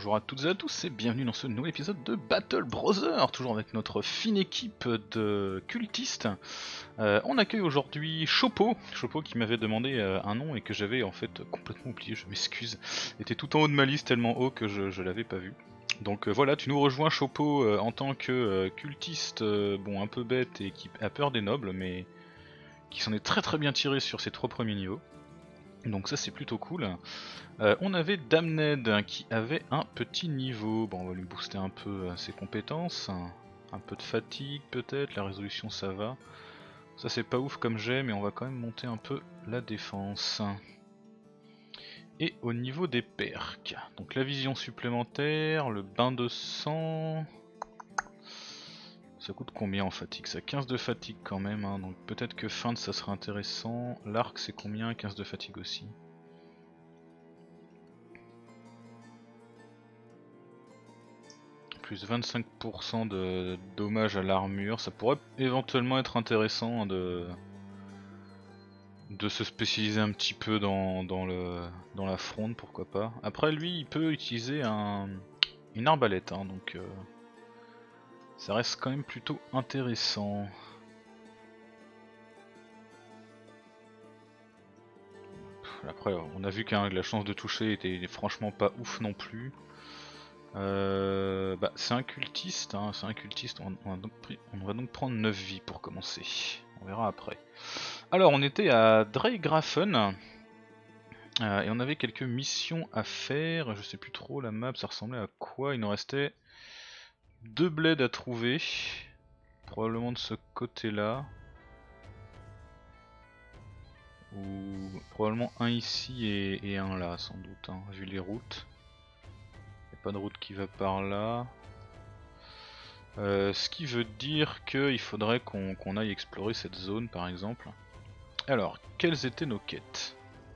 Bonjour à toutes et à tous et bienvenue dans ce nouvel épisode de Battle Brother, toujours avec notre fine équipe de cultistes. On accueille aujourd'hui Chopo qui m'avait demandé un nom et que j'avais en fait complètement oublié, je m'excuse. Il était tout en haut de ma liste, tellement haut que je l'avais pas vu. Donc voilà, tu nous rejoins Chopo en tant que cultiste, bon un peu bête et qui a peur des nobles, mais qui s'en est très bien tiré sur ses 3 premiers niveaux. Donc ça c'est plutôt cool. On avait Damned qui avait un petit niveau. Bon, on va lui booster un peu ses compétences. Un peu de fatigue peut-être, la résolution ça va. Ça c'est pas ouf comme jet, mais on va quand même monter un peu la défense. Et au niveau des perks, donc la vision supplémentaire, le bain de sang. Ça coûte combien en fatigue? Ça 15 de fatigue quand même, hein, donc peut-être que feinte ça sera intéressant. L'arc c'est combien? 15 de fatigue aussi. Plus 25% de dommages à l'armure, ça pourrait éventuellement être intéressant de se spécialiser un petit peu dans la fronde, pourquoi pas. Après lui il peut utiliser une arbalète, hein, donc ça reste quand même plutôt intéressant. Après on a vu que la chance de toucher était franchement pas ouf non plus. Bah, c'est un cultiste, hein, on va donc prendre 9 vies pour commencer. On verra après. Alors on était à Dreygrafen et on avait quelques missions à faire. Je sais plus trop la map, ça ressemblait à quoi? Il nous restait 2 bleds à trouver, probablement de ce côté-là, ou probablement un ici et un là sans doute, hein, vu les routes. Il n'y a pas de route qui va par là. Ce qui veut dire qu'il faudrait qu'on aille explorer cette zone par exemple. Alors, quelles étaient nos quêtes?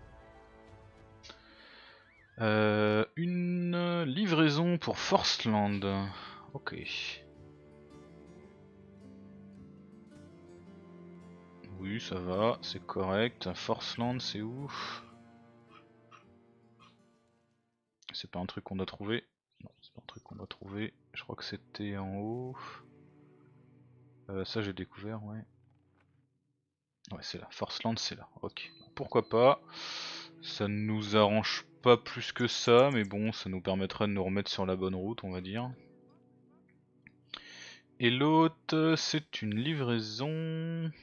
Une livraison pour Forceland. Ok. Oui, ça va, c'est correct. Forceland, c'est où? C'est pas un truc qu'on doit trouver. Non, c'est pas un truc qu'on doit trouver. Je crois que c'était en haut. Ça j'ai découvert, ouais. Ouais, c'est là. Forceland, c'est là. Ok. Pourquoi pas. Ça ne nous arrange pas plus que ça, mais bon, ça nous permettra de nous remettre sur la bonne route, on va dire. Et l'autre, c'est une livraison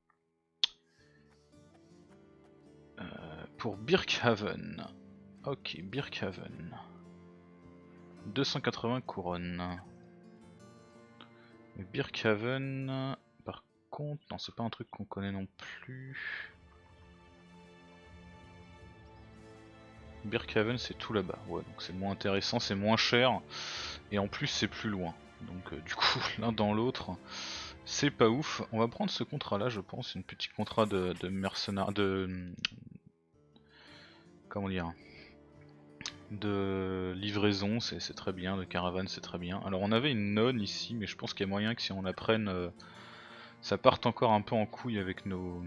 pour Birkhaven. Ok, Birkhaven. 280 couronnes. Et Birkhaven, par contre, non, c'est pas un truc qu'on connaît non plus. Birkhaven, c'est tout là-bas. Ouais, donc c'est moins intéressant, c'est moins cher. Et en plus, c'est plus loin. Donc, du coup, l'un dans l'autre, c'est pas ouf. On va prendre ce contrat-là, je pense. Une petite contrat de mercenaires. Comment dire? De livraison, c'est très bien. De caravane, c'est très bien. Alors, on avait une nonne ici, mais je pense qu'il y a moyen que si on la prenne, ça parte encore un peu en couille avec nos.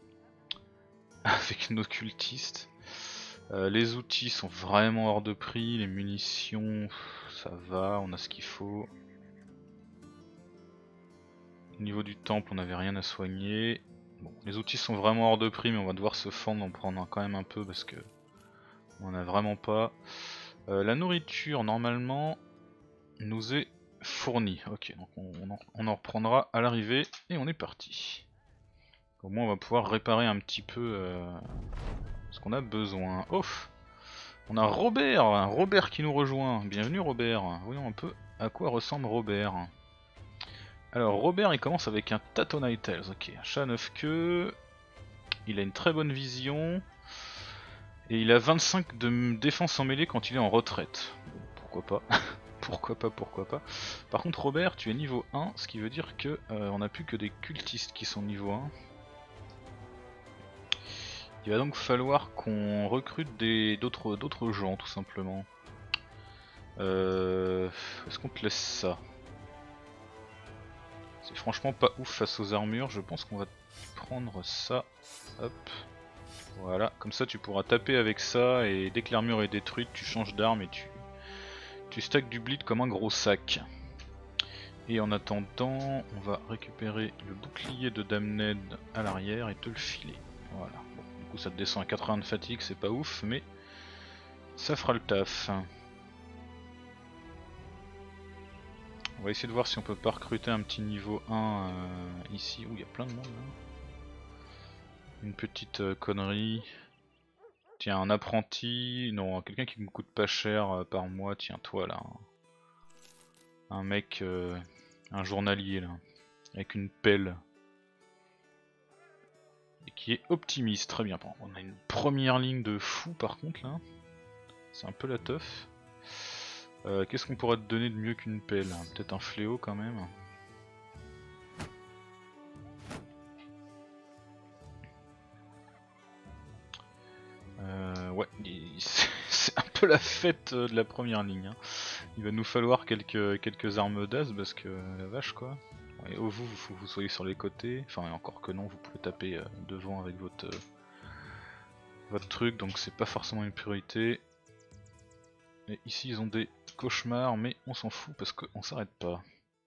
avec nos cultistes. Les outils sont vraiment hors de prix, les munitions, ça va, on a ce qu'il faut. Au niveau du temple, on n'avait rien à soigner. Bon, les outils sont vraiment hors de prix, mais on va devoir se fendre, en prendre quand même un peu parce que on n'a vraiment pas. La nourriture, normalement, nous est fournie. Ok, donc on en reprendra à l'arrivée et on est parti. Au moins, on va pouvoir réparer un petit peu ce qu'on a besoin. Ouf! On a Robert qui nous rejoint. Bienvenue Robert. Voyons un peu à quoi ressemble Robert. Alors Robert il commence avec un Tatonite Tails. Ok, un chat à 9 queues. Il a une très bonne vision. Et il a 25 de défense en mêlée quand il est en retraite. Pourquoi pas? Pourquoi pas. Par contre Robert tu es niveau 1, ce qui veut dire que on n'a plus que des cultistes qui sont niveau 1. Il va donc falloir qu'on recrute d'autres gens tout simplement. Est-ce qu'on te laisse ça? C'est franchement pas ouf face aux armures, je pense qu'on va prendre ça. Hop. Voilà, comme ça tu pourras taper avec ça et dès que l'armure est détruite tu changes d'arme et tu Tu stacks du bleed comme un gros sac. Et en attendant, on va récupérer le bouclier de Damned à l'arrière et te le filer. Voilà. Bon, du coup ça te descend à 80 de fatigue, c'est pas ouf, mais ça fera le taf. On va essayer de voir si on peut pas recruter un petit niveau 1 ici. Où il y a plein de monde là. Une petite connerie. Tiens, un apprenti. Non, quelqu'un qui me coûte pas cher par mois. Tiens, toi là. Un mec, un journalier là. Avec une pelle. Et qui est optimiste. Très bien. On a une première ligne de fou par contre là. C'est un peu la teuf. Qu'est-ce qu'on pourrait te donner de mieux qu'une pelle? Peut-être un fléau quand même. Ouais, c'est un peu la fête de la première ligne. Hein. Il va nous falloir quelques armes d'as parce que la vache quoi. Et vous, faut que vous soyez sur les côtés. Enfin, encore que non, vous pouvez taper devant avec votre truc, donc c'est pas forcément une priorité. Et ici ils ont des cauchemars, mais on s'en fout parce qu'on s'arrête pas.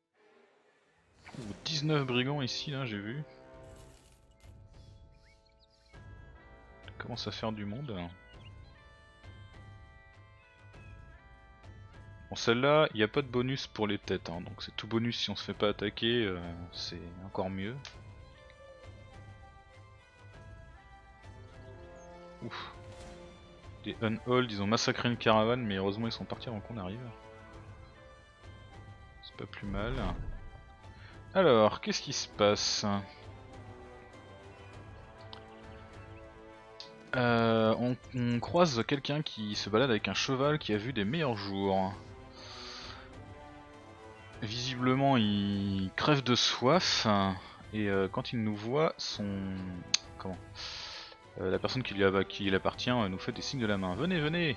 19 brigands ici, là, j'ai vu. Ça commence à faire du monde. Bon, celle-là, il n'y a pas de bonus pour les têtes, hein, donc c'est tout bonus si on se fait pas attaquer, c'est encore mieux. Ouf. Des Unhold, ils ont massacré une caravane, mais heureusement ils sont partis avant qu'on arrive. C'est pas plus mal. Alors, qu'est-ce qui se passe? On croise quelqu'un qui se balade avec un cheval qui a vu des meilleurs jours. Visiblement il crève de soif et quand il nous voit, la personne qui il appartient nous fait des signes de la main. Venez, venez.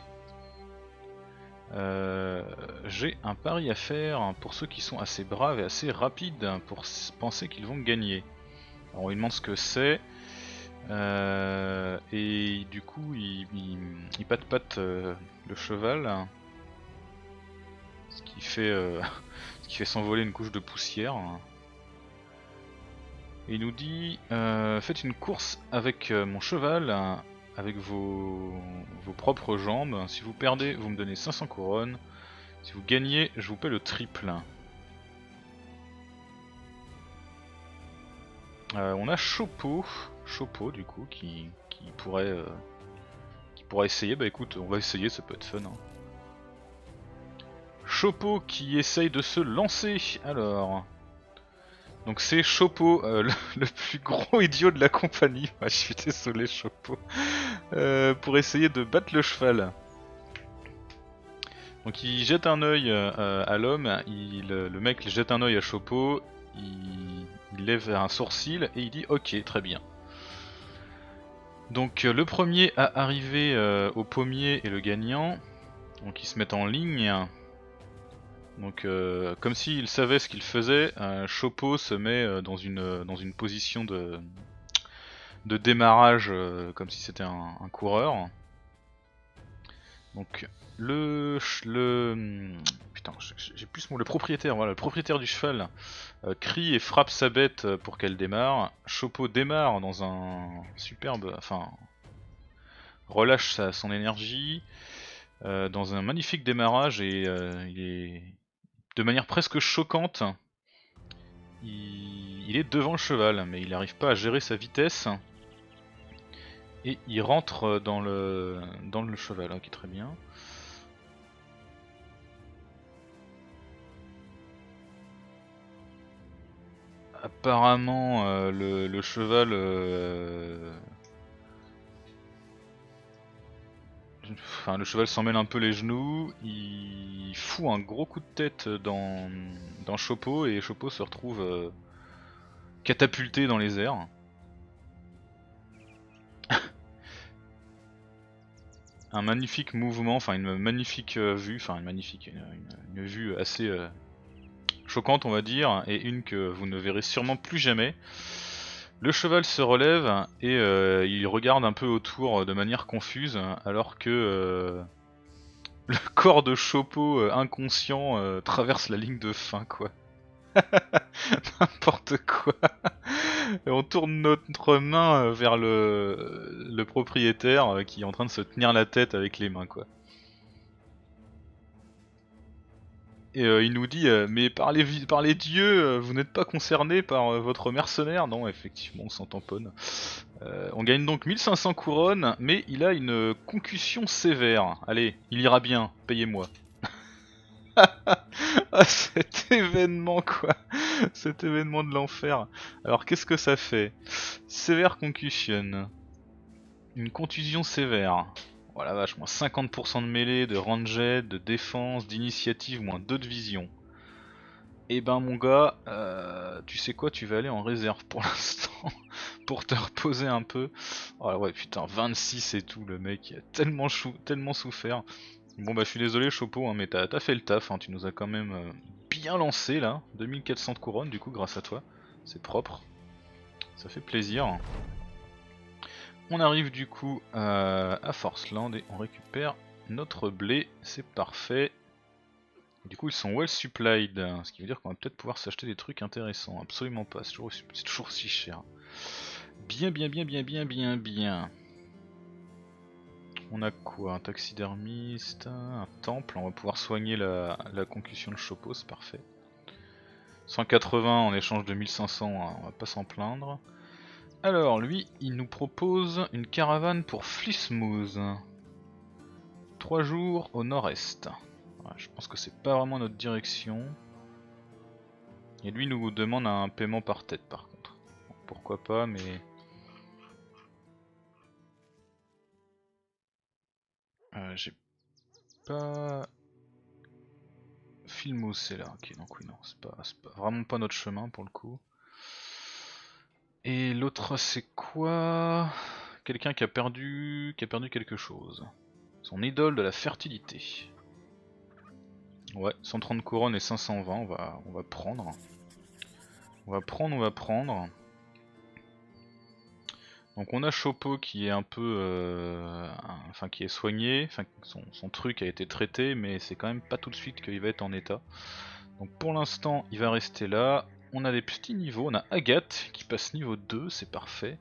J'ai un pari à faire pour ceux qui sont assez braves et assez rapides pour penser qu'ils vont gagner. Alors on lui demande ce que c'est et du coup il patte le cheval, ce qui fait s'envoler une couche de poussière. Et il nous dit faites une course avec mon cheval, avec vos propres jambes. Si vous perdez, vous me donnez 500 couronnes. Si vous gagnez, je vous paie le triple. On a Chopo du coup qui pourrait essayer. Bah écoute, on va essayer, ça peut être fun. Hein. Chopo qui essaye de se lancer. Alors. Donc c'est Chopo, le plus gros idiot de la compagnie. Je suis désolé Chopo. Pour essayer de battre le cheval. Donc il jette un œil à l'homme, le mec jette un œil à Chopo, il lève un sourcil et il dit ok, très bien. Donc le premier à arriver au pommier est le gagnant. Donc ils se mettent en ligne. Donc comme s'il savait ce qu'il faisait, Chopo se met dans une position de démarrage comme si c'était un coureur. Donc putain, j'ai plus le propriétaire, voilà, le propriétaire du cheval crie et frappe sa bête pour qu'elle démarre. Chopo démarre dans un superbe, enfin relâche son énergie dans un magnifique démarrage et il est de manière presque choquante. Il est devant le cheval, mais il n'arrive pas à gérer sa vitesse. Et il rentre dans le cheval, ok, très bien. Apparemment, le cheval... Enfin, le cheval s'en mêle un peu les genoux, il fout un gros coup de tête dans Chopo et Chopo se retrouve catapulté dans les airs. Un magnifique mouvement, enfin une magnifique vue, enfin une vue assez choquante on va dire, et une que vous ne verrez sûrement plus jamais. Le cheval se relève et il regarde un peu autour de manière confuse alors que le corps de Chopo inconscient traverse la ligne de fin, quoi. N'importe quoi. Et on tourne notre main vers le propriétaire qui est en train de se tenir la tête avec les mains, quoi. Et il nous dit mais par les dieux, vous n'êtes pas concerné par votre mercenaire? Non, effectivement, on s'en tamponne. On gagne donc 1500 couronnes, mais il a une concussion sévère. Allez, il ira bien, payez-moi. Ah, cet événement, quoi. Cet événement de l'enfer. Alors, qu'est-ce que ça fait? Sévère concussion. Une contusion sévère. Oh la vache, moins 50% de mêlée, de ranged, de défense, d'initiative, moins 2 de vision. Et ben mon gars, tu sais quoi, tu vas aller en réserve pour l'instant, pour te reposer un peu. Oh ouais putain, 26 et tout, le mec il a tellement souffert. Bon bah je suis désolé Chopo, hein, mais t'as fait le taf, hein, tu nous as quand même bien lancé là, 2400 couronnes du coup grâce à toi, c'est propre, ça fait plaisir. On arrive du coup à Forceland et on récupère notre blé, c'est parfait. Du coup ils sont well supplied, ce qui veut dire qu'on va peut-être pouvoir s'acheter des trucs intéressants. Absolument pas, c'est toujours si cher. Bien. On a quoi? Un taxidermiste, un temple, on va pouvoir soigner la concussion de Chopo, c'est parfait. 180 en échange de 1500, hein, on va pas s'en plaindre. Alors lui, il nous propose une caravane pour Fleecemouth. 3 jours au nord-est. Ouais, je pense que c'est pas vraiment notre direction. Et lui nous demande un paiement par tête par contre. Bon, pourquoi pas, mais... j'ai pas... Filmos c'est là, ok donc oui non, c'est pas vraiment pas notre chemin pour le coup. Et l'autre c'est quoi? Quelqu'un qui a perdu quelque chose. Son idole de la fertilité. Ouais, 130 couronnes et 520, on va prendre. On va prendre. Donc on a Chopo qui est un peu... enfin qui est soigné, enfin son truc a été traité, mais c'est quand même pas tout de suite qu'il va être en état. Donc pour l'instant il va rester là. On a des petits niveaux, on a Agathe qui passe niveau 2, c'est parfait.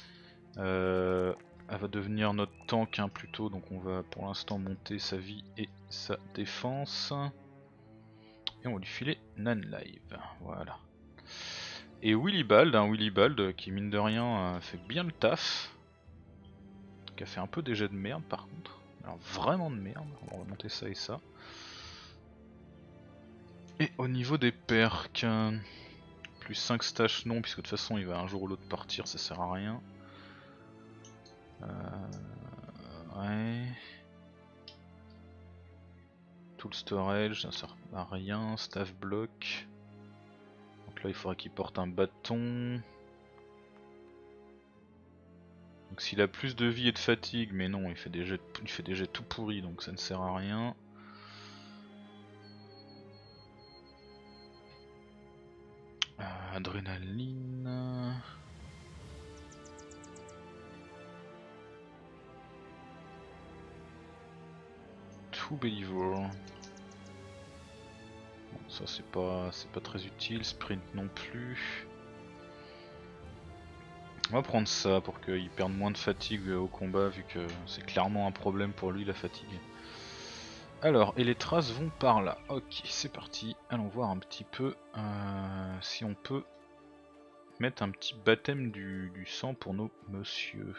Elle va devenir notre tank hein, plutôt, donc on va pour l'instant monter sa vie et sa défense. Et on va lui filer Nanlive, voilà. Et Willibald, qui mine de rien fait bien le taf. Qui a fait un peu des jets de merde par contre. Alors vraiment de merde, on va monter ça et ça. Et au niveau des perks, plus 5 stash non, puisque de toute façon il va un jour ou l'autre partir, ça sert à rien. Ouais. Tout le storage, ça sert à rien. Staff block. Donc là il faudra qu'il porte un bâton. Donc s'il a plus de vie et de fatigue, mais non, il fait des jets tout pourris, donc ça ne sert à rien. Adrénaline. Tout Belivore. Bon, ça c'est pas très utile, sprint non plus. On va prendre ça pour qu'il perde moins de fatigue au combat vu que c'est clairement un problème pour lui la fatigue. Alors, et les traces vont par là. Ok, c'est parti. Allons voir un petit peu si on peut mettre un petit baptême du sang pour nos messieurs.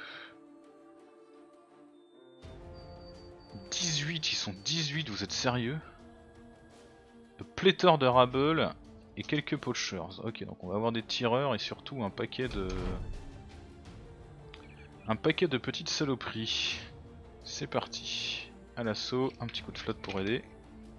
18, ils sont 18, vous êtes sérieux? Pléthore de Rabble et quelques poachers. Ok, donc on va avoir des tireurs et surtout un paquet de petites saloperies. C'est parti. À l'assaut, un petit coup de flotte pour aider.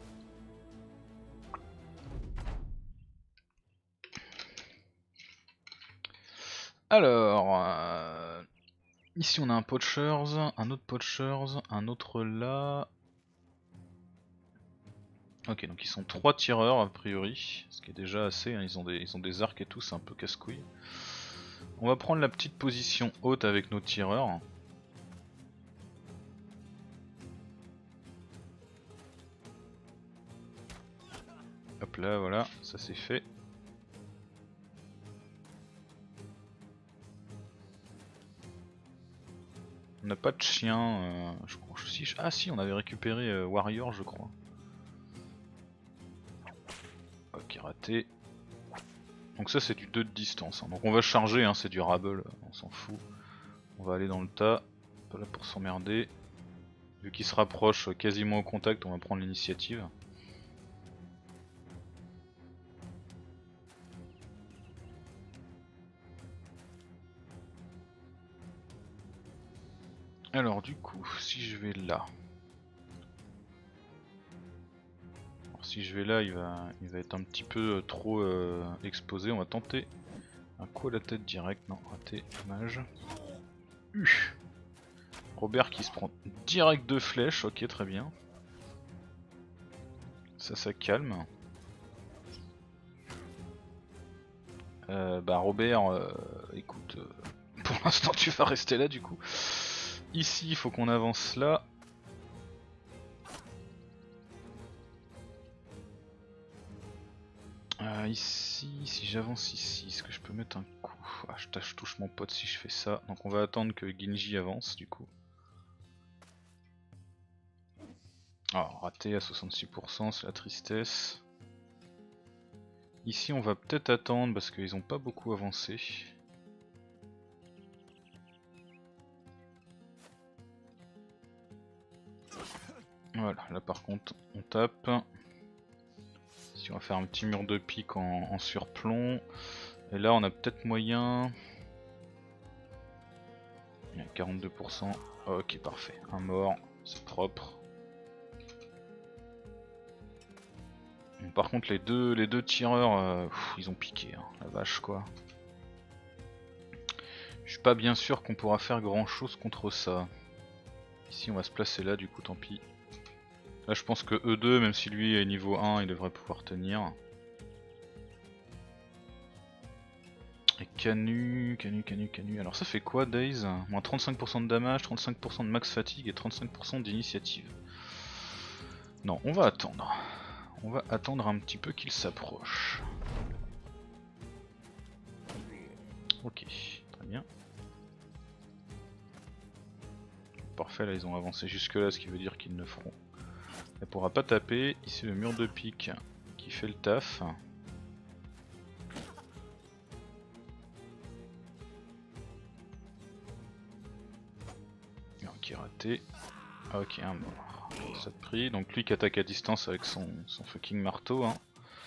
Alors, ici on a un poachers, un autre poachers, un autre là. Ok, donc ils sont 3 tireurs a priori, ce qui est déjà assez, hein. Ils ont des arcs et tout, c'est un peu casse-couille. On va prendre la petite position haute avec nos tireurs. Hop là, voilà, ça c'est fait. On n'a pas de chien, je crois. Ah si, on avait récupéré Warrior, je crois. Ok, raté. Donc ça c'est du 2 de distance. Hein. Donc on va charger, hein, c'est du rabble, on s'en fout. On va aller dans le tas, pas là pour s'emmerder. Vu qu'il se rapproche quasiment au contact, on va prendre l'initiative. Alors du coup, si je vais là... Alors, si je vais là, il va être un petit peu trop exposé. On va tenter un coup à la tête direct. Non, raté, dommage. Robert qui se prend direct 2 flèches, ok très bien. Ça calme. Bah Robert, écoute, pour l'instant tu vas rester là du coup. Ici il faut qu'on avance là. Ici, si j'avance ici, est-ce que je peux mettre un coup? Ah je touche mon pote si je fais ça. Donc on va attendre que Genji avance du coup. Ah raté à 66%, c'est la tristesse. Ici on va peut-être attendre parce qu'ils ont pas beaucoup avancé. Voilà, là par contre on tape. Si on va faire un petit mur de pique en surplomb. Et là on a peut-être moyen... Il y a 42%. Ok parfait, un mort, c'est propre. Bon, par contre les deux tireurs, ils ont piqué, hein, la vache quoi. Je suis pas bien sûr qu'on pourra faire grand chose contre ça. Ici on va se placer là du coup tant pis. Là je pense que E2 même si lui est niveau 1 il devrait pouvoir tenir. Et Canu. Alors ça fait quoi Days? Moins 35% de damage, 35% de max fatigue et 35% d'initiative. Non, on va attendre. On va attendre un petit peu qu'il s'approche. Ok, très bien. Parfait, là ils ont avancé jusque là, ce qui veut dire qu'ils ne feront. Elle pourra pas taper. Ici le mur de pique qui fait le taf. Ok, raté. Ok, un mort. Ça te prie. Donc lui qui attaque à distance avec son fucking marteau. Hein.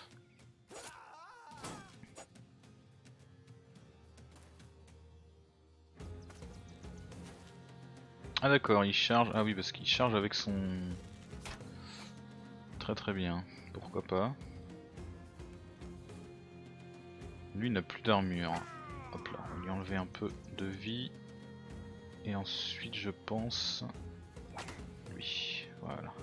Ah d'accord, il charge. Ah oui, parce qu'il charge avec son... Très bien. Pourquoi pas. Lui n'a plus d'armure. Hop là, on va lui enlever un peu de vie. Et ensuite je pense... Lui, voilà.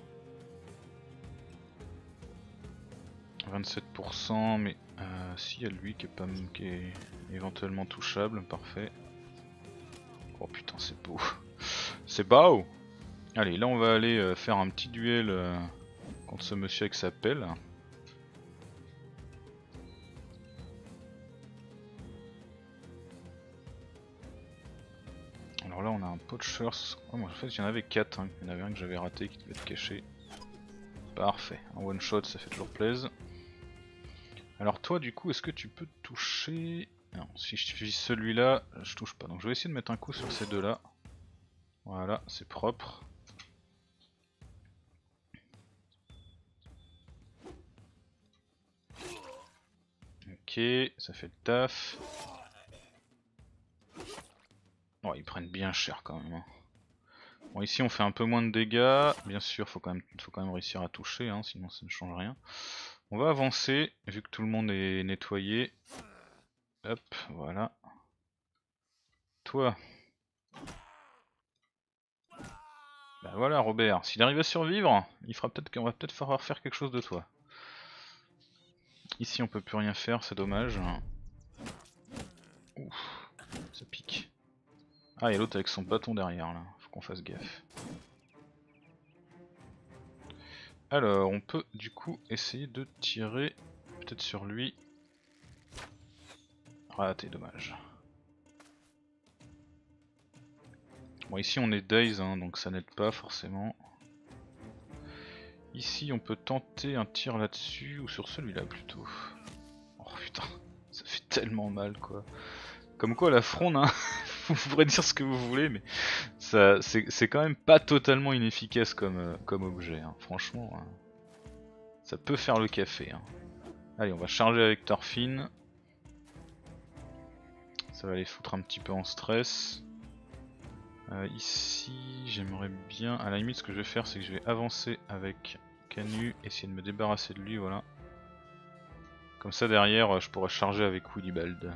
27%, mais si y a lui qui est éventuellement touchable, parfait. Oh putain c'est beau. C'est beau. Allez, là on va aller faire un petit duel contre ce monsieur avec sa pelle. Alors là on a un poachers. Oh, moi, en fait il y en avait 4, hein. Il y en avait un que j'avais raté qui devait être caché. Parfait, un one shot ça fait toujours plaisir. Alors toi du coup est-ce que tu peux toucher... Non, si je fais celui-là, je touche pas. Donc je vais essayer de mettre un coup sur ces deux là. Voilà, c'est propre. Ok, ça fait le taf. Oh, ils prennent bien cher quand même. Hein. Bon, ici on fait un peu moins de dégâts. Bien sûr, faut quand même réussir à toucher, hein, sinon ça ne change rien. On va avancer, vu que tout le monde est nettoyé. Hop, voilà. Toi. Bah voilà, Robert. S'il arrive à survivre, il fera peut-être qu'on va peut-être falloir faire quelque chose de toi. Ici on peut plus rien faire, c'est dommage. Ouf, ça pique. Ah, et l'autre avec son bâton derrière là, faut qu'on fasse gaffe. Alors on peut du coup essayer de tirer peut-être sur lui. Raté, dommage. Bon ici on est Daze hein, donc ça n'aide pas forcément. Ici on peut tenter un tir là-dessus ou sur celui-là plutôt. Oh putain, ça fait tellement mal quoi. Comme quoi la fronde hein, vous pourrez dire ce que vous voulez mais c'est quand même pas totalement inefficace comme objet hein. Franchement hein, ça peut faire le café hein. Allez on va charger avec Thorfinn. Ça va les foutre un petit peu en stress. Ici j'aimerais bien, à la limite ce que je vais faire c'est que je vais avancer avec Canu, essayer de me débarrasser de lui, voilà. Comme ça derrière je pourrais charger avec Willibald.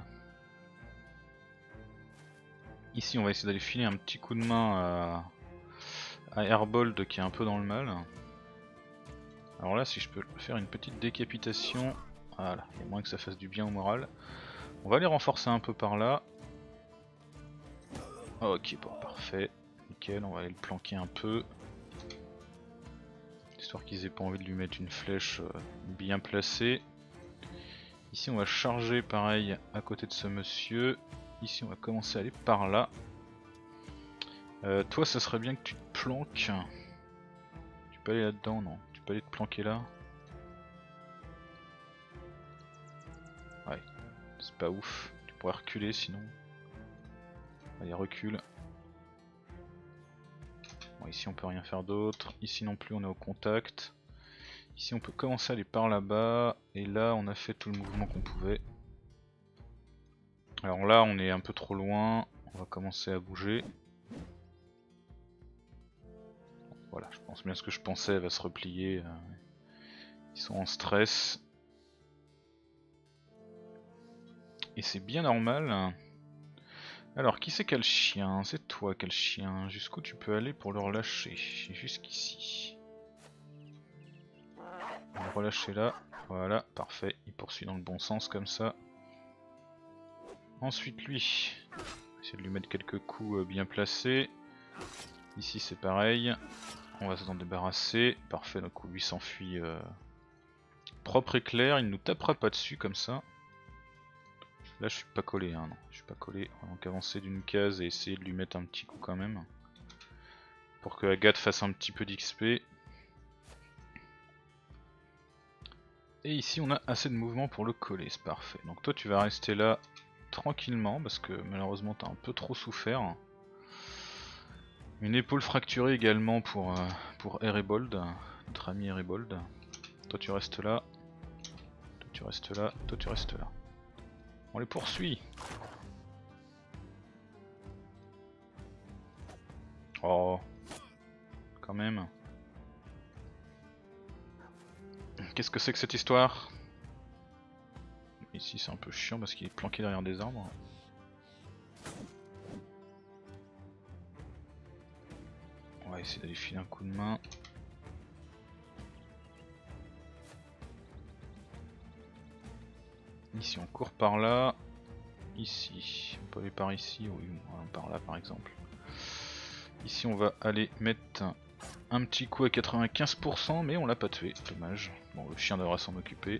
Ici on va essayer d'aller filer un petit coup de main à Herbold qui est un peu dans le mal. Alors là si je peux faire une petite décapitation, voilà, il y a moins que ça fasse du bien au moral. On va les renforcer un peu par là. Ok bon parfait, nickel, on va aller le planquer un peu. Histoire qu'ils aient pas envie de lui mettre une flèche bien placée. Ici on va charger pareil à côté de ce monsieur. Ici on va commencer à aller par là. Toi ça serait bien que tu te planques. Tu peux aller là-dedans, non? Tu peux aller te planquer là? Ouais, c'est pas ouf. Tu pourrais reculer sinon. Allez recule. Bon ici on peut rien faire d'autre. Ici non plus on est au contact. Ici on peut commencer à aller par là-bas. Et là on a fait tout le mouvement qu'on pouvait. Alors là on est un peu trop loin. On va commencer à bouger. Voilà, je pense bien ce que je pensais, elle va se replier. Ils sont en stress. Et c'est bien normal. Alors, qui c'est quel chien? C'est toi quel chien? Jusqu'où tu peux aller pour le relâcher? Jusqu'ici. On va le relâcher là. Voilà, parfait. Il poursuit dans le bon sens comme ça. Ensuite lui. Essayer de lui mettre quelques coups bien placés. Ici c'est pareil. On va s'en débarrasser. Parfait, donc lui s'enfuit propre et clair. Il ne nous tapera pas dessus comme ça. Là je suis pas collé, hein, non, je suis pas collé. On va donc avancer d'une case et essayer de lui mettre un petit coup quand même. Pour que Agathe fasse un petit peu d'XP. Et ici on a assez de mouvement pour le coller, c'est parfait. Donc toi tu vas rester là tranquillement parce que malheureusement t'as un peu trop souffert. Une épaule fracturée également pour Herebold, notre ami Herebold. Toi tu restes là. Toi tu restes là. Toi tu restes là. On les poursuit. Oh, quand même. Qu'est-ce que c'est que cette histoire? Ici c'est un peu chiant parce qu'il est planqué derrière des arbres. On va essayer d'aller filer un coup de main. Ici on court par là. Ici, on peut aller par ici, oui, par là par exemple. Ici on va aller mettre un petit coup à 95% mais on l'a pas tué, dommage. Bon le chien devra s'en occuper.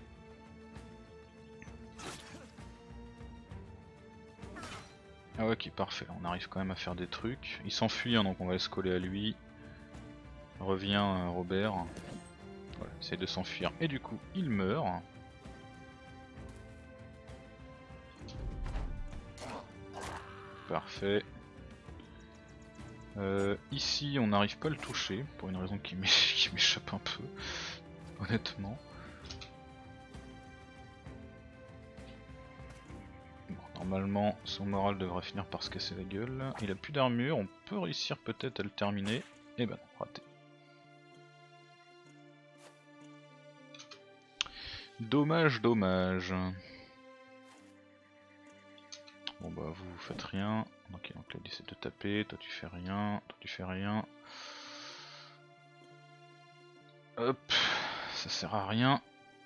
Ah ok parfait, on arrive quand même à faire des trucs. Il s'enfuit hein, donc on va se coller à lui. Revient Robert. Voilà, essaye de s'enfuir et du coup il meurt. Parfait. Ici on n'arrive pas à le toucher pour une raison qui m'échappe un peu, honnêtement. Bon, normalement son moral devrait finir par se casser la gueule. Il a plus d'armure, on peut réussir peut-être à le terminer. Et ben non, raté. Dommage, dommage. Bon bah vous faites rien. Ok donc là il essaie de te taper, toi tu fais rien, toi tu fais rien. Hop, ça sert à rien.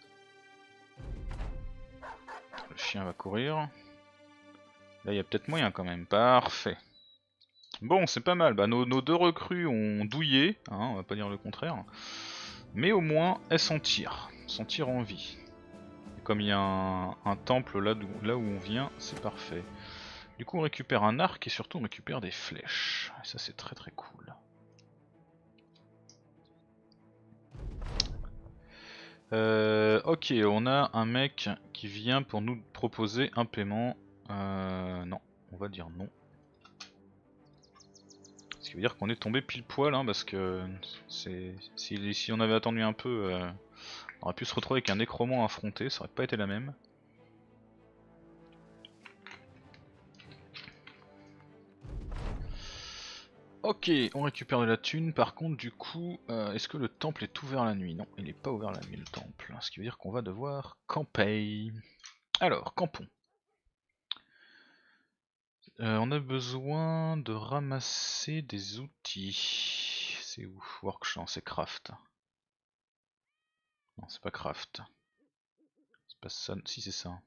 Le chien va courir. Là il y a peut-être moyen quand même, parfait. Bon c'est pas mal, bah nos deux recrues ont douillé, hein, on va pas dire le contraire. Mais au moins elle s'en tire en vie. Et comme il y a un temple là où on vient, c'est parfait. Du coup on récupère un arc et surtout on récupère des flèches. Et ça c'est très très cool. Ok, on a un mec qui vient pour nous proposer un paiement. Non, on va dire non. Ce qui veut dire qu'on est tombé pile poil, hein, parce que si on avait attendu un peu, on aurait pu se retrouver avec un nécromant affronté, ça aurait pas été la même. Ok, on récupère de la thune. Par contre, du coup, est-ce que le temple est ouvert la nuit? Non, il n'est pas ouvert la nuit le temple. Ce qui veut dire qu'on va devoir camper. Alors, campons. On a besoin de ramasser des outils. C'est où? Workshop, c'est craft. Non, c'est pas craft. C'est pas ça. Si, c'est ça.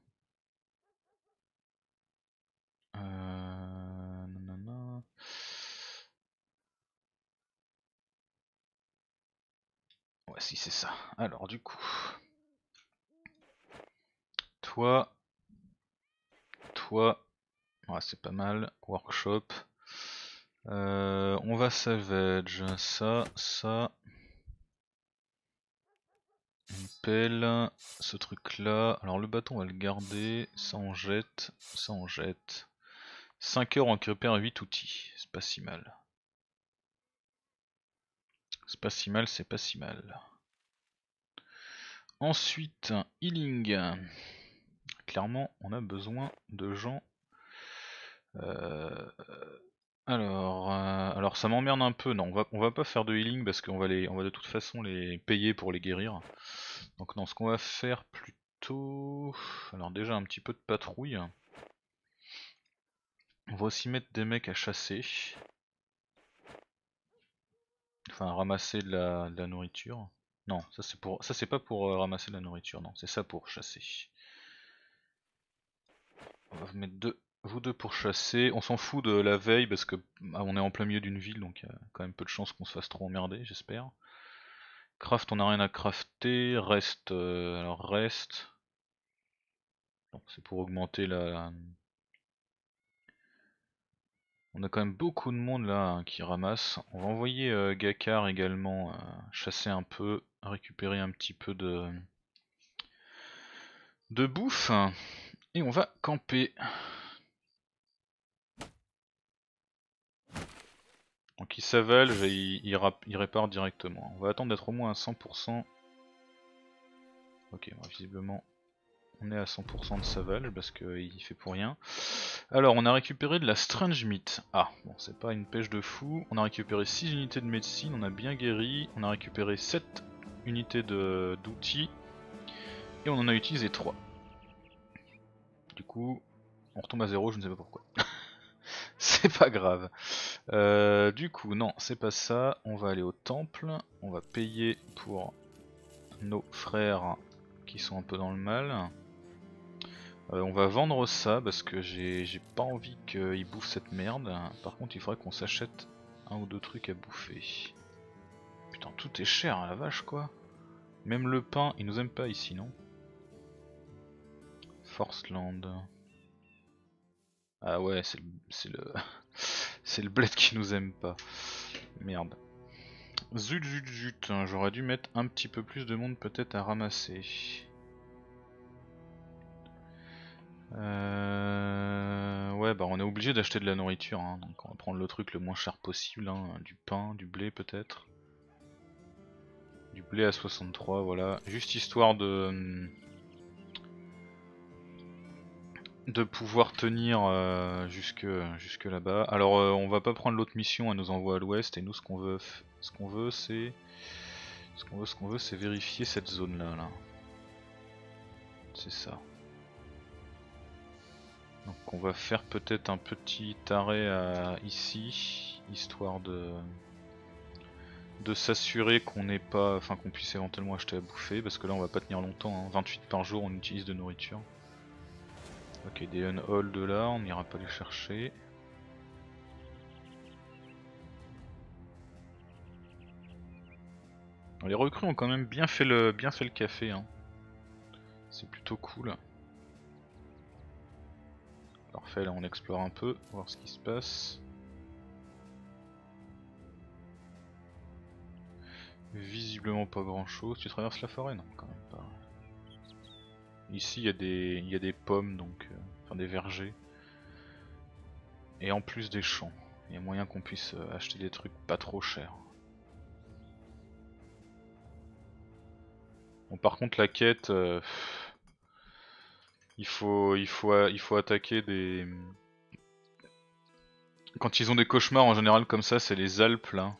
Nanana. Ouais, si, c'est ça. Alors, du coup. Toi. Toi. Ouais, c'est pas mal. Workshop. On va savage. Ça. Une pelle. Ce truc là. Alors, le bâton, on va le garder. Ça, on jette. Ça, on jette. 5 heures, on récupère 8 outils. C'est pas si mal. C'est pas si mal, c'est pas si mal. Ensuite, healing. Clairement, on a besoin de gens. Alors ça m'emmerde un peu. Non, on va pas faire de healing parce qu'on va on va de toute façon les payer pour les guérir. Donc non, ce qu'on va faire plutôt. Alors déjà un petit peu de patrouille. On va aussi mettre des mecs à chasser. Enfin, à ramasser de la nourriture. Non, ça c'est pas pour ramasser de la nourriture, non, c'est ça pour chasser. On va vous mettre vous deux pour chasser. On s'en fout de la veille parce que on est en plein milieu d'une ville, donc il y a quand même peu de chances qu'on se fasse trop emmerder, j'espère. Craft, on n'a rien à crafter. Reste, alors reste. C'est pour augmenter la. On a quand même beaucoup de monde là hein, qui ramasse. On va envoyer Gakar également chasser un peu, récupérer un petit peu de bouffe. Et on va camper. Donc il s'avale, il répare directement. On va attendre d'être au moins à 100%. Ok, bon, visiblement on est à 100% de Saval parce qu'il fait pour rien. Alors on a récupéré de la Strange Meat. Ah, bon c'est pas une pêche de fou. On a récupéré 6 unités de médecine, on a bien guéri. On a récupéré 7 unités d'outils. Et on en a utilisé 3. Du coup, on retombe à 0, je ne sais pas pourquoi. C'est pas grave. Du coup, non, c'est pas ça. On va aller au temple. On va payer pour nos frères qui sont un peu dans le mal. On va vendre ça parce que j'ai pas envie qu'ils bouffent cette merde. Par contre, il faudrait qu'on s'achète un ou deux trucs à bouffer. Putain, tout est cher, hein, la vache quoi. Même le pain, ils nous aiment pas ici, non? Forceland. Ah ouais, c'est le bled qui nous aime pas. Merde. Zut zut zut, hein, j'aurais dû mettre un petit peu plus de monde peut-être à ramasser. Ouais bah on est obligé d'acheter de la nourriture, hein, donc on va prendre le truc le moins cher possible, hein, du pain, du blé peut-être. Du blé à 63, voilà, juste histoire de pouvoir tenir jusque là-bas. Alors on va pas prendre l'autre mission, elle nous envoie à l'ouest et nous ce qu'on veut c'est c'est vérifier cette zone là. C'est ça. Donc on va faire peut-être un petit arrêt ici, histoire de s'assurer qu'on n'ait pas, enfin qu'on puisse éventuellement acheter à bouffer, parce que là on va pas tenir longtemps, hein. 28 par jour on utilise de nourriture. Ok, des unhold là, on n'ira pas les chercher. Les recrues ont quand même bien fait le café, hein. C'est plutôt cool. Parfait, là on explore un peu, voir ce qui se passe. Visiblement pas grand chose. Tu traverses la forêt? Non, quand même pas. Ici il y a des pommes, donc enfin des vergers. Et en plus des champs. Il y a moyen qu'on puisse acheter des trucs pas trop chers. Bon, par contre la quête, il faut attaquer des... Quand ils ont des cauchemars en général comme ça, c'est les Alpes là.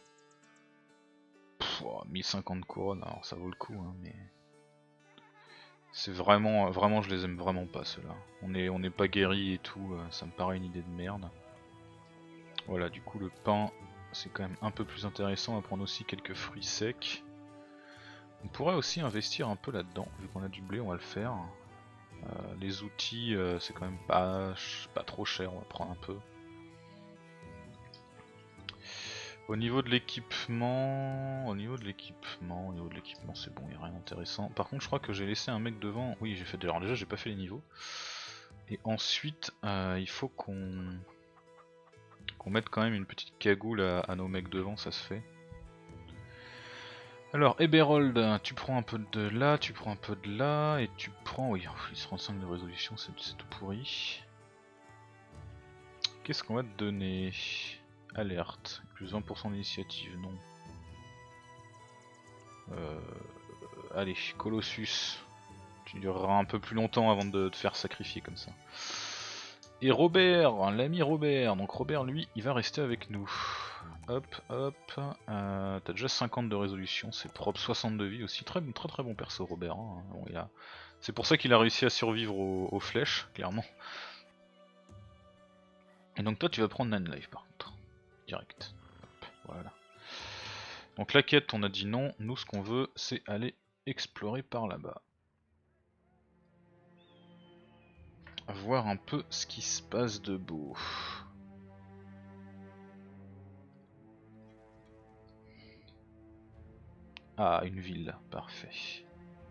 1050 couronnes, alors ça vaut le coup, hein, mais... C'est vraiment je les aime vraiment pas ceux-là. On n'est pas guéri et tout, ça me paraît une idée de merde. Voilà, du coup le pain c'est quand même un peu plus intéressant, on va prendre aussi quelques fruits secs. On pourrait aussi investir un peu là-dedans, vu qu'on a du blé on va le faire. Les outils c'est quand même pas trop cher, on va prendre un peu. Au niveau de l'équipement, c'est bon, il n'y a rien d'intéressant. Par contre je crois que j'ai laissé un mec devant, oui j'ai fait, alors déjà j'ai pas fait les niveaux. Et ensuite il faut qu'on mette quand même une petite cagoule à nos mecs devant, ça se fait. Alors Eberhold, tu prends un peu de là, tu prends un peu de là, et tu prends... Oui, plus 35 de résolution, c'est tout pourri. Qu'est-ce qu'on va te donner? Alerte, plus 20% d'initiative, non. Allez, Colossus, tu dureras un peu plus longtemps avant de te faire sacrifier comme ça. Et Robert, l'ami Robert, donc Robert lui, il va rester avec nous. Hop, hop, t'as déjà 50 de résolution, c'est propre, 60 de vie aussi, très bon perso Robert. Hein. Bon, c'est pour ça qu'il a réussi à survivre aux flèches, clairement. Et donc toi tu vas prendre 9 life par contre, direct. Hop, voilà. Donc la quête on a dit non, nous ce qu'on veut c'est aller explorer par là-bas. Voir un peu ce qui se passe de beau. Ah, une ville, parfait.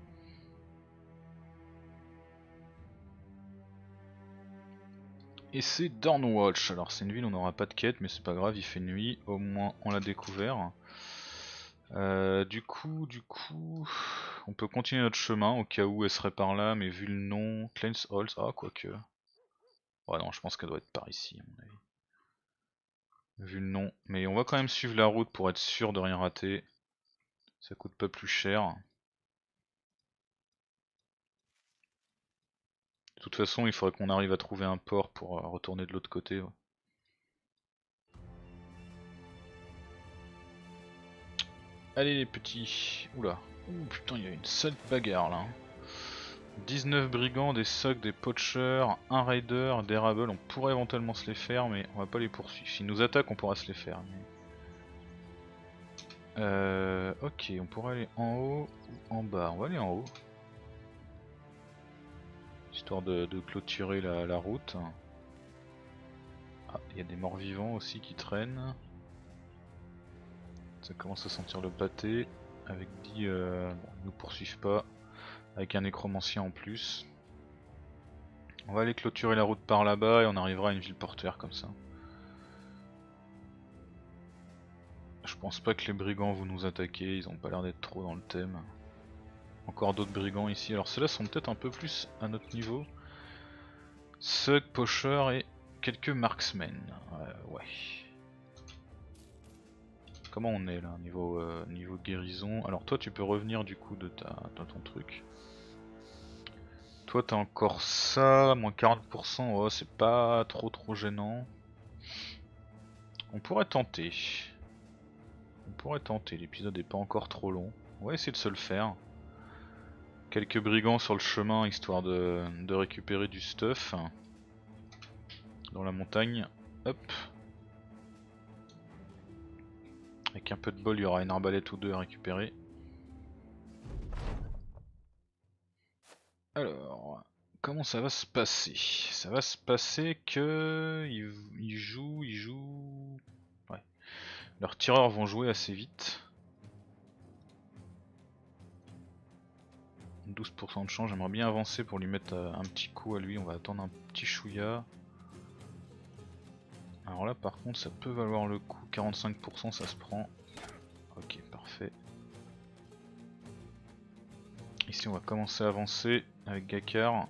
Et c'est Dornwatch, alors c'est une ville où on n'aura pas de quête mais c'est pas grave, il fait nuit, au moins on l'a découvert. Du coup, on peut continuer notre chemin au cas où elle serait par là, mais vu le nom, Claims Halls, ah quoique. Ouais non, je pense qu'elle doit être par ici à mon avis. Vu le nom, mais on va quand même suivre la route pour être sûr de rien rater. Ça coûte pas plus cher. De toute façon, il faudrait qu'on arrive à trouver un port pour retourner de l'autre côté. Ouais. Allez les petits. Oula. Ouh putain, il y a une sale bagarre là. 19 brigands, des socs, des poachers, un raider, des rabbles, on pourrait éventuellement se les faire mais on va pas les poursuivre. S'ils nous attaquent on pourra se les faire. Mais... ok, on pourrait aller en haut ou en bas. On va aller en haut. Histoire de clôturer la route. Ah, il y a des morts vivants aussi qui traînent. Ça commence à sentir le pâté. Avec 10... bon, ils nous poursuivent pas. Avec un nécromancien en plus. On va aller clôturer la route par là-bas et on arrivera à une ville portuaire comme ça. Je pense pas que les brigands vont nous attaquer, ils ont pas l'air d'être trop dans le thème. Encore d'autres brigands ici, alors ceux-là sont peut-être un peu plus à notre niveau. Sug, Pocher et quelques marksmen. Ouais. Comment on est là niveau guérison? Alors toi tu peux revenir du coup de ton truc. Toi t'as encore ça, moins 40%, oh, c'est pas trop gênant. On pourrait tenter. L'épisode est pas encore trop long. On va essayer de se le faire. Quelques brigands sur le chemin histoire de récupérer du stuff. Dans la montagne. Hop. Avec un peu de bol, il y aura une arbalète ou deux à récupérer. Alors, comment ça va se passer? Ça va se passer que ils jouent. Ouais. Leurs tireurs vont jouer assez vite. 12% de chance, j'aimerais bien avancer pour lui mettre un petit coup à lui, on va attendre un petit chouïa. Alors là par contre ça peut valoir le coup, 45% ça se prend. Ok parfait. Ici on va commencer à avancer avec Gakar.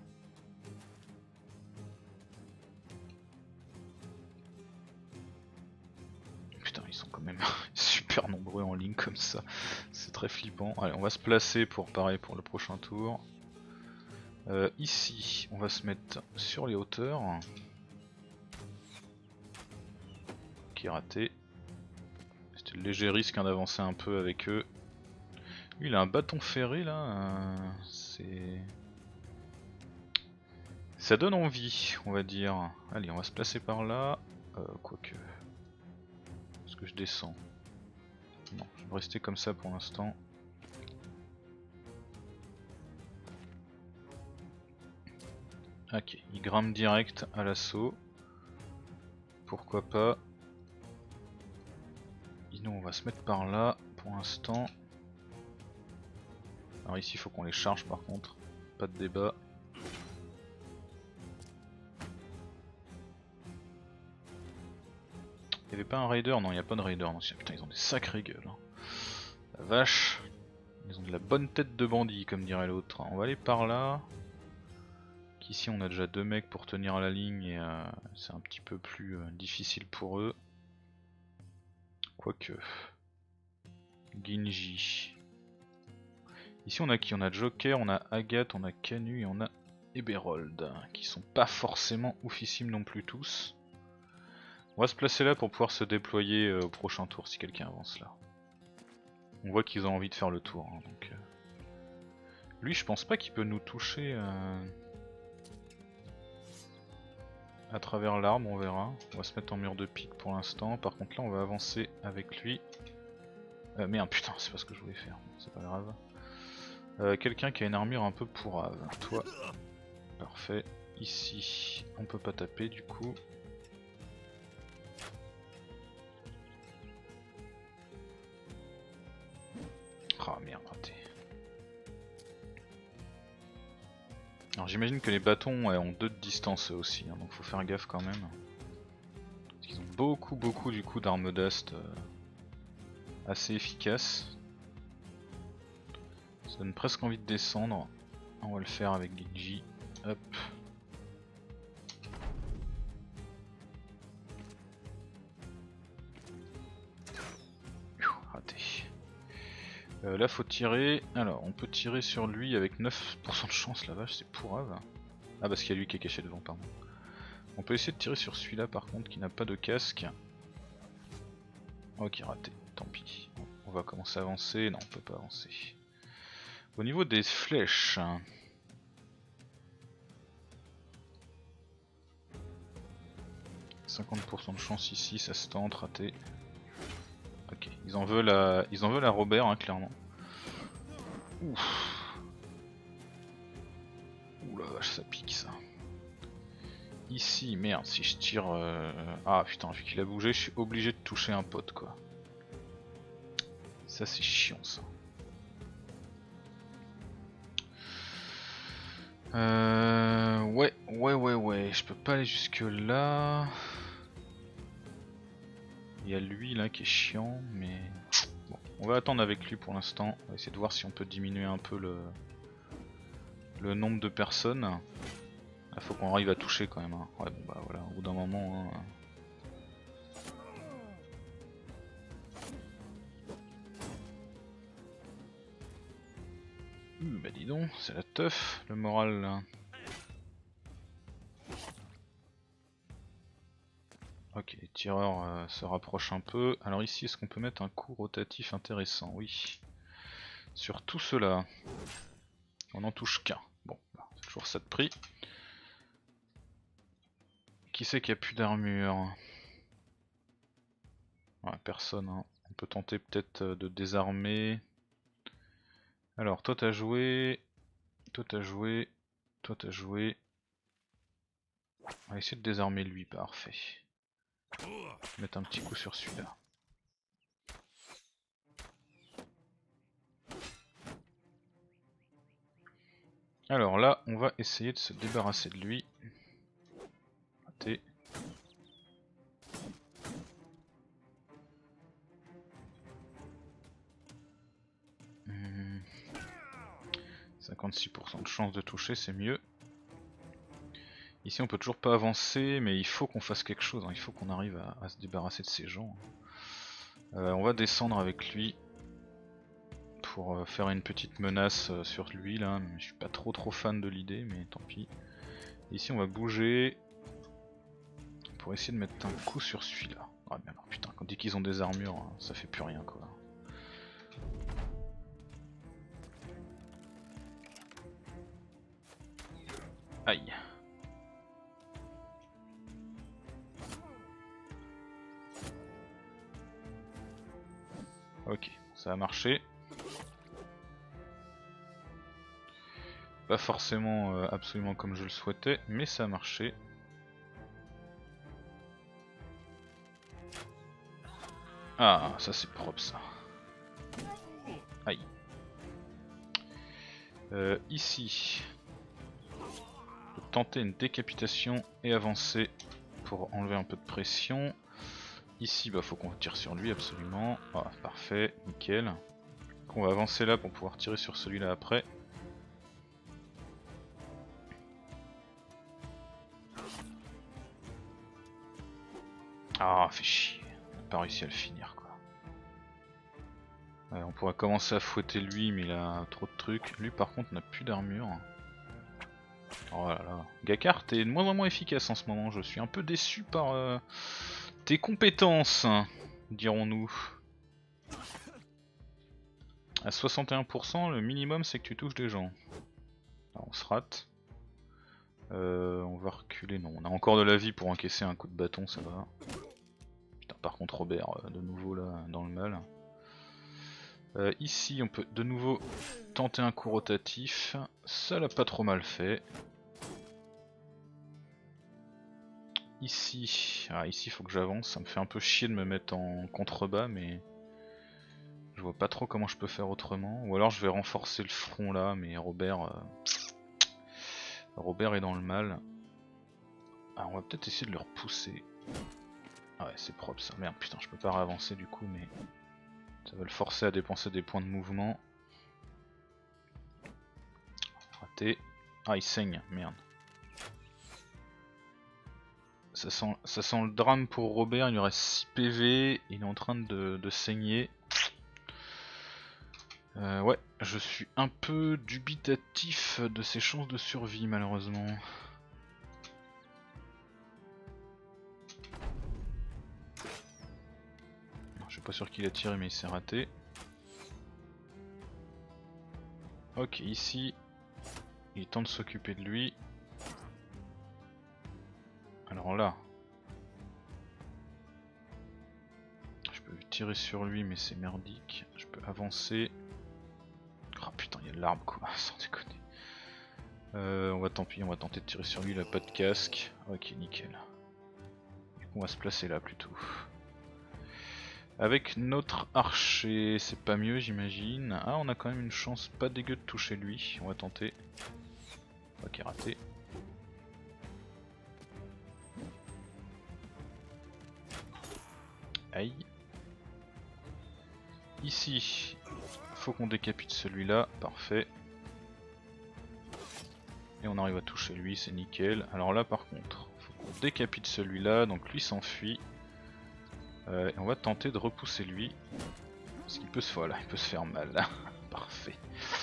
Putain ils sont quand même super nombreux en ligne comme ça, c'est très flippant. Allez on va se placer pour pareil pour le prochain tour. Ici on va se mettre sur les hauteurs. Qui est raté. C'était le léger risque hein, d'avancer un peu avec eux. Lui il a un bâton ferré là, ça donne envie on va dire. Allez on va se placer par là, quoique. Est-ce que je descends? Non, je vais rester comme ça pour l'instant. Ok, il grimpe direct à l'assaut. Pourquoi pas. Et nous on va se mettre par là pour l'instant. Alors ici il faut qu'on les charge par contre, pas de débat. Il y avait pas un raider? Non il n'y a pas de raider. Non, putain ils ont des sacrées gueules. Hein. La vache. Ils ont de la bonne tête de bandit comme dirait l'autre. On va aller par là. Qu'ici on a déjà 2 mecs pour tenir la ligne et c'est un petit peu plus difficile pour eux. Quoique. Ginji. Ici on a qui? On a Joker, on a Agathe, on a Canu et on a Eberold. Qui sont pas forcément oufissimes non plus tous. On va se placer là pour pouvoir se déployer au prochain tour si quelqu'un avance là. On voit qu'ils ont envie de faire le tour. Hein, donc, lui je pense pas qu'il peut nous toucher à travers l'arbre, on verra. On va se mettre en mur de pique pour l'instant. Par contre là on va avancer avec lui. Merde putain c'est pas ce que je voulais faire, c'est pas grave. Quelqu'un qui a une armure un peu pourrave. Toi. Parfait. Ici on peut pas taper du coup. Ah merde raté. Alors j'imagine que les bâtons ont 2 de distance eux aussi, hein, donc faut faire gaffe quand même. Parce qu'ils ont beaucoup du coup d'armes d'ast assez efficaces. Ça donne presque envie de descendre. On va le faire avec Genji. Hop. Raté. Là faut tirer. Alors on peut tirer sur lui avec 9% de chance, la vache c'est pourrave. Ah parce qu'il y a lui qui est caché devant, pardon. On peut essayer de tirer sur celui-là par contre qui n'a pas de casque. Ok raté, tant pis. On va commencer à avancer. Non on peut pas avancer. Au niveau des flèches. 50% de chance ici, ça se tente, raté. Ok, ils en veulent à Robert hein, clairement. Ouf. Ouh la vache ça pique ça. Ici, merde, si je tire... Ah putain, vu qu'il a bougé, je suis obligé de toucher un pote quoi. Ça c'est chiant ça. Ouais, je peux pas aller jusque là. Il y a lui là qui est chiant, mais bon, on va attendre avec lui pour l'instant. On va essayer de voir si on peut diminuer un peu le nombre de personnes. Là faut qu'on arrive à toucher quand même. Hein. Ouais bon bah voilà, au bout d'un moment. Hein. Bah dis donc, c'est la teuf, le moral là. Ok, les tireurs se rapprochent un peu. Alors ici, est-ce qu'on peut mettre un coup rotatif intéressant? Oui. Sur tout cela. On n'en touche qu'un. Bon, bah, c'est toujours ça de prix. Qui c'est qui a plus d'armure? Ouais, personne. Hein. On peut tenter peut-être de désarmer. Alors, toi t'as joué. Toi t'as joué. Toi t'as joué. On va essayer de désarmer lui, parfait. Mettre un petit coup sur celui-là. Alors là, on va essayer de se débarrasser de lui. Raté. 56% de chance de toucher, c'est mieux. Ici on peut toujours pas avancer, mais il faut qu'on fasse quelque chose, hein. Il faut qu'on arrive à se débarrasser de ces gens. On va descendre avec lui pour faire une petite menace sur lui là. Je suis pas trop fan de l'idée, mais tant pis. Ici on va bouger pour essayer de mettre un coup sur celui-là. Ah mais alors putain, dès qu'ils ont des armures, hein, ça fait plus rien quoi. Aïe. Ok, ça a marché. Pas forcément absolument comme je le souhaitais, mais ça a marché. Ah, ça c'est propre ça. Aïe. Ici, on peut tenter une décapitation et avancer pour enlever un peu de pression. Ici, bah faut qu'on tire sur lui absolument. Ah, parfait, nickel. Donc, on va avancer là pour pouvoir tirer sur celui-là après. Ah, fait chier. On n'a pas réussi à le finir quoi. On pourrait commencer à fouetter lui, mais il a trop de trucs. Lui par contre n'a plus d'armure. Oh là là. Gakar, t'es de moins en moins efficace en ce moment. Je suis un peu déçu par tes compétences, dirons-nous. À 61%, le minimum c'est que tu touches des gens. Alors, on se rate. On va reculer. Non, on a encore de la vie pour encaisser un coup de bâton, ça va. Putain, par contre Robert, de nouveau là, dans le mal. Ici, on peut de nouveau tenter un coup rotatif. Ça l'a pas trop mal fait. Ici, ici faut que j'avance. Ça me fait un peu chier de me mettre en contrebas, mais je vois pas trop comment je peux faire autrement. Ou alors je vais renforcer le front là, mais Robert est dans le mal. Ah, on va peut-être essayer de le repousser. Ah ouais, c'est propre ça. Merde, putain, je peux pas réavancer du coup, mais ça va le forcer à dépenser des points de mouvement. Raté. Ah, il saigne, merde. Ça sent le drame pour Robert, il lui reste 6 PV, il est en train de saigner. Ouais, je suis un peu dubitatif de ses chances de survie malheureusement. Non, je suis pas sûr qu'il a tiré mais il s'est raté. Ok, ici, il tente de s'occuper de lui. Alors là, je peux tirer sur lui mais c'est merdique. Je peux avancer. Oh putain, il y a de l'arbre quoi, sans déconner. Tant pis, on va tenter de tirer sur lui, il a pas de casque. Ok, nickel. Du coup, on va se placer là plutôt. Avec notre archer, c'est pas mieux j'imagine. Ah, on a quand même une chance pas dégueu de toucher lui. On va tenter. Ok, raté. Aïe. Ici, faut qu'on décapite celui-là. Parfait. Et on arrive à toucher lui, c'est nickel. Alors là par contre, faut qu'on décapite celui-là, donc lui s'enfuit. Et on va tenter de repousser lui. Parce qu'il peut se, voilà, il peut se faire mal. Parfait.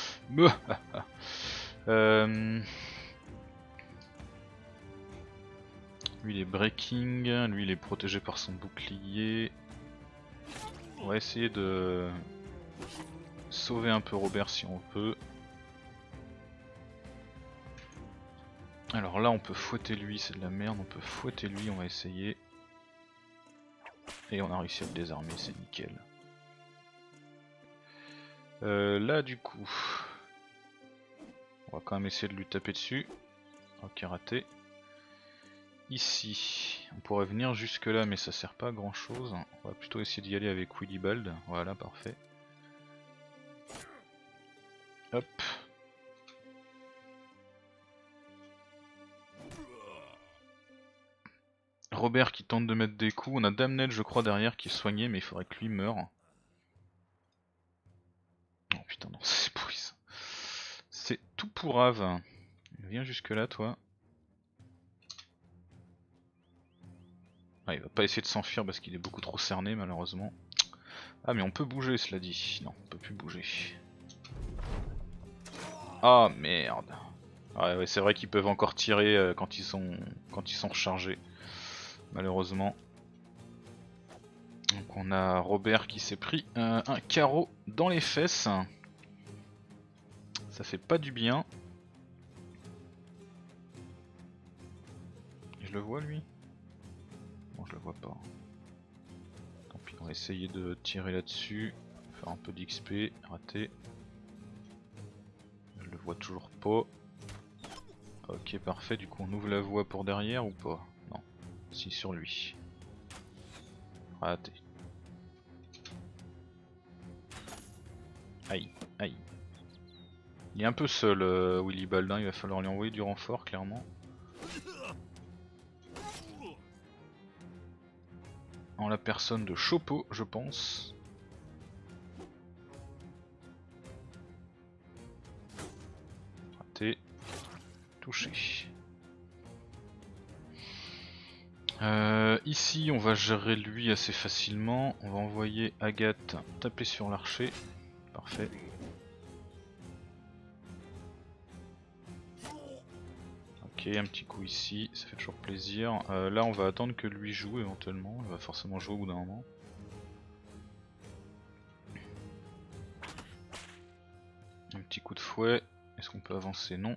Lui il est breaking, lui il est protégé par son bouclier. On va essayer de sauver un peu Robert si on peut. Alors là on peut fouetter lui, c'est de la merde, on peut fouetter lui, on va essayer. Et on a réussi à le désarmer, c'est nickel. Là du coup, on va quand même essayer de lui taper dessus. Ok, raté. Ici, on pourrait venir jusque là mais ça sert pas à grand chose. On va plutôt essayer d'y aller avec Willibald, voilà, parfait. Hop. Robert qui tente de mettre des coups. On a Damned je crois derrière qui est soigné, mais il faudrait que lui meure. Oh putain non, c'est pourri ça. C'est tout pourrave. Viens jusque là toi. Ah, il va pas essayer de s'enfuir parce qu'il est beaucoup trop cerné malheureusement. Ah mais on peut bouger cela dit. Non, on peut plus bouger. Ah merde. Ouais, c'est vrai qu'ils peuvent encore tirer quand ils sont rechargés. Malheureusement. Donc on a Robert qui s'est pris un carreau dans les fesses. Ça fait pas du bien. Je le vois lui? Non je le vois pas. Tant pis, on va essayer de tirer là-dessus. Faire un peu d'XP. Raté. Je le vois toujours pas. Ok parfait, du coup on ouvre la voie pour derrière ou pas? Non. Si sur lui. Raté. Aïe, aïe. Il est un peu seul Willy Baldin, il va falloir lui envoyer du renfort clairement. En la personne de Chopo je pense. Raté. Touché. Ici on va gérer lui assez facilement. On va envoyer Agathe taper sur l'archer. Parfait. Ok, un petit coup ici, ça fait toujours plaisir. Là on va attendre que lui joue éventuellement, il va forcément jouer au bout d'un moment. Un petit coup de fouet, est-ce qu'on peut avancer? Non.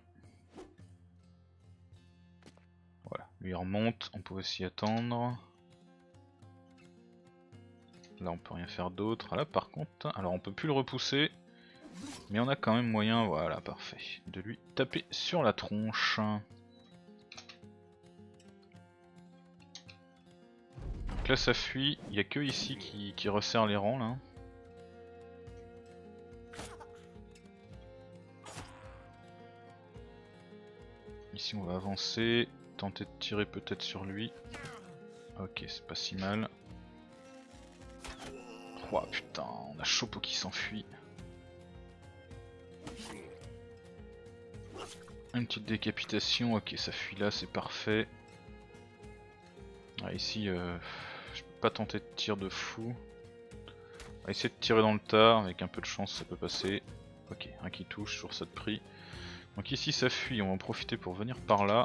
Voilà, lui il remonte, on pouvait s'y attendre. Là on peut rien faire d'autre. Là par contre, alors on peut plus le repousser, mais on a quand même moyen, voilà parfait, de lui taper sur la tronche. Donc là ça fuit, il n'y a que ici qui resserre les rangs là. Ici on va avancer, tenter de tirer peut-être sur lui. Ok, c'est pas si mal. Oh putain, on a Chopo qui s'enfuit. Une petite décapitation, ok ça fuit là, c'est parfait. Ah, ici je peux pas tenter de tir de fou. On va essayer de tirer dans le tas, avec un peu de chance ça peut passer. Ok, un qui touche, toujours ça de prix. Donc ici ça fuit, on va en profiter pour venir par là.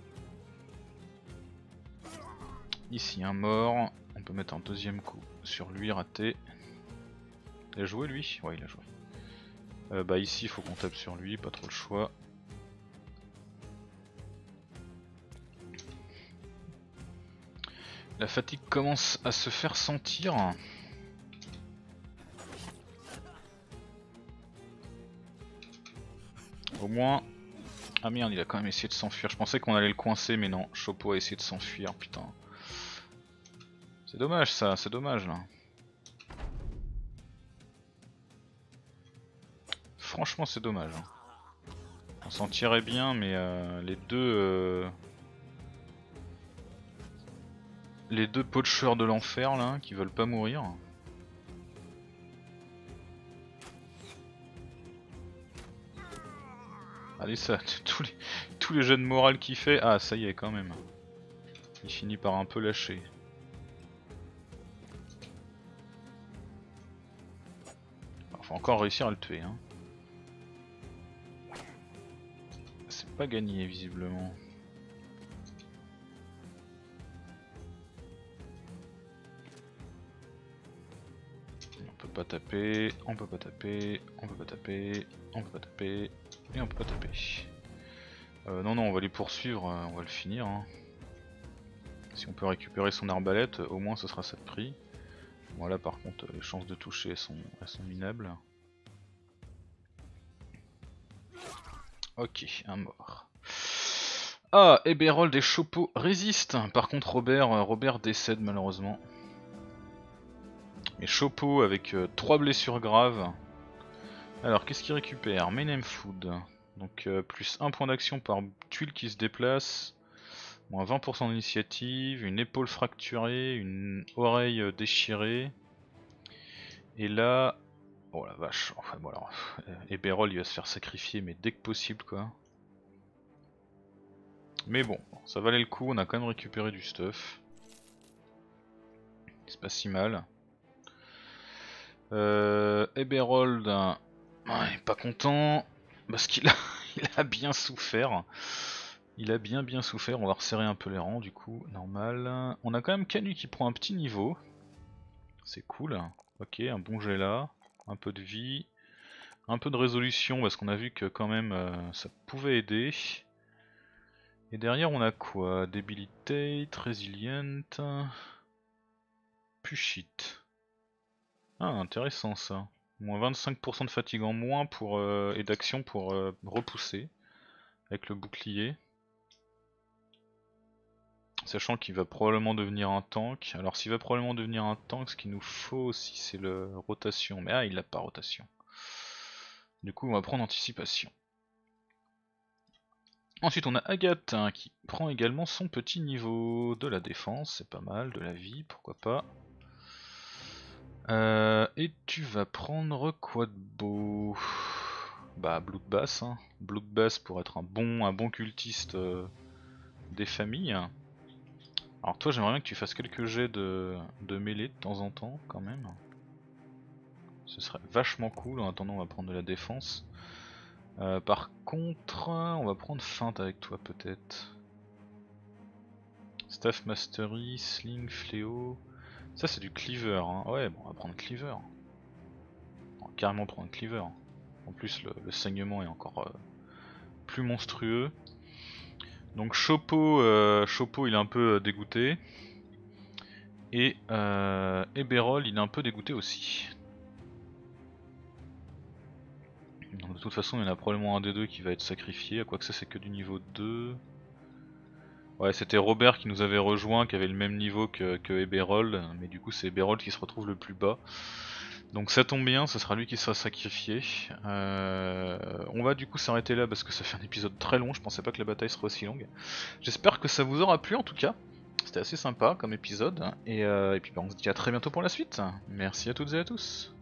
Ici un mort, on peut mettre un deuxième coup sur lui, raté. Il a joué lui? Ouais il a joué. Bah ici il faut qu'on tape sur lui, pas trop le choix. La fatigue commence à se faire sentir. Au moins... Ah merde, il a quand même essayé de s'enfuir. Je pensais qu'on allait le coincer, mais non. Chopo a essayé de s'enfuir, putain. C'est dommage ça, c'est dommage là. Franchement c'est dommage. On s'en tirait bien, mais les deux poacheurs de l'enfer là, qui veulent pas mourir. Allez ça, tous les jeux de morale qu'il fait, ah ça y est quand même. Il finit par un peu lâcher. Alors, faut encore réussir à le tuer hein. C'est pas gagné visiblement. On peut pas taper, on peut pas taper, on peut pas taper, on peut pas taper, et on peut pas taper. Non non on va les poursuivre, on va le finir hein. Si on peut récupérer son arbalète, au moins ce sera ça de prix. Voilà par contre les chances de toucher elles sont minables. Ok, un mort. Ah, Eberhold et Chopo résistent. Par contre Robert décède malheureusement. Et Chopo avec 3 blessures graves. Alors qu'est-ce qu'il récupère? Mayhem Food. Donc plus 1 point d'action par tuile qui se déplace. Moins 20% d'initiative, une épaule fracturée, une oreille déchirée. Et là... Oh la vache, enfin bon alors... Eberol il va se faire sacrifier mais dès que possible quoi. Mais bon, ça valait le coup, on a quand même récupéré du stuff. C'est pas si mal. Eberhold, il est pas content parce qu'il a, il a bien souffert. Il a bien souffert, on va resserrer un peu les rangs du coup, normal. On a quand même Canu qui prend un petit niveau. C'est cool. Ok, un bon jet là, un peu de vie, un peu de résolution parce qu'on a vu que quand même ça pouvait aider. Et derrière on a quoi? Debilitate, Resilient, Pushit. Ah intéressant ça. Moins 25% de fatigue en moins pour, et d'action pour repousser avec le bouclier. Sachant qu'il va probablement devenir un tank. Alors s'il va probablement devenir un tank, ce qu'il nous faut aussi c'est le rotation. Mais ah il a pas rotation. Du coup on va prendre anticipation. Ensuite on a Agathe hein, qui prend également son petit niveau de la défense, c'est pas mal, de la vie, pourquoi pas. Et tu vas prendre quoi de beau? Bah Bloodbath, hein. Bloodbath pour être un bon cultiste des familles. Alors toi j'aimerais bien que tu fasses quelques jets de mêlée de temps en temps quand même. Ce serait vachement cool, en attendant on va prendre de la défense. Par contre on va prendre feinte avec toi peut-être. Staff Mastery, Sling, Fléau... Ça c'est du Cleaver hein. Ouais bon on va prendre Cleaver. On va carrément prendre Cleaver. En plus le saignement est encore plus monstrueux. Donc Chopo, Chopo il est un peu dégoûté. Et Eberol il est un peu dégoûté aussi. Donc de toute façon il y en a probablement un des deux qui va être sacrifié, à quoi que ça c'est que du niveau 2. Ouais c'était Robert qui nous avait rejoint, qui avait le même niveau que Eberol, mais du coup c'est Eberol qui se retrouve le plus bas. Donc ça tombe bien, ce sera lui qui sera sacrifié. On va du coup s'arrêter là parce que ça fait un épisode très long, je pensais pas que la bataille serait aussi longue. J'espère que ça vous aura plu en tout cas. C'était assez sympa comme épisode. Et puis bah, on se dit à très bientôt pour la suite. Merci à toutes et à tous.